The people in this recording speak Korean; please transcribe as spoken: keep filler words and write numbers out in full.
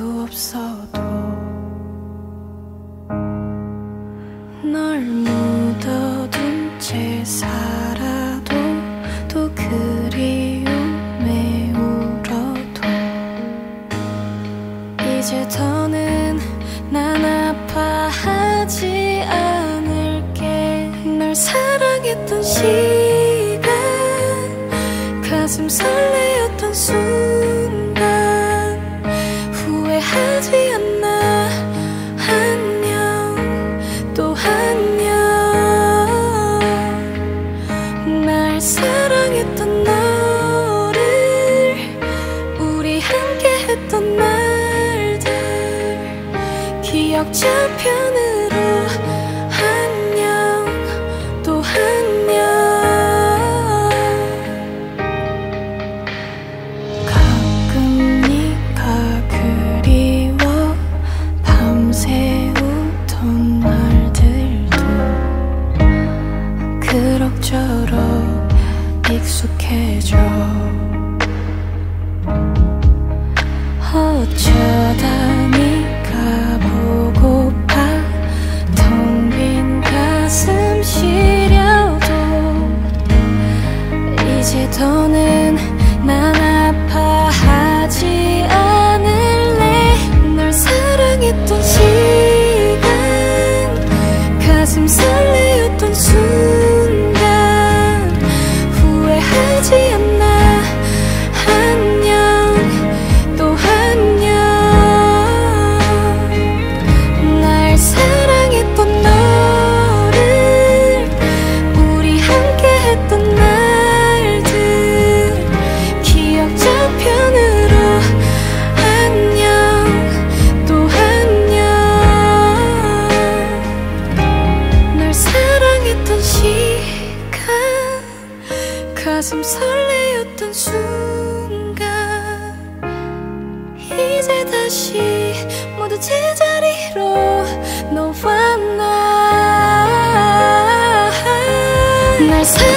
없어도 널 묻어둔 채 살아도 또 그리움에 울어도 이제 더는 난 아파하지 않을게. 널 사랑했던 시간, 가슴 설레었던 순간 후회하지 않나. 안녕 또 안녕. 날 사랑했던 너를, 우리 함께했던 날들 기억 저편으로 안녕 또 안녕. 가끔 네가 그리워 밤새 웃던 날들도 그럭저럭 익숙해져. 어쩌다 네가 보고파 텅 빈 가슴 시려도 이제 더는 난 아파하지 않을래. 널 사랑했던 시간, 가슴 설레었던 순간 후회하지 않나. 안녕 또 안녕. 날 사랑했던 너를, 우리 함께했던 날들 기억 저편으로 안녕 또 안녕. 널 사랑했던 시간, 가슴 설레었던 순간 이제 다시 모두 제자리로 너와 나. 날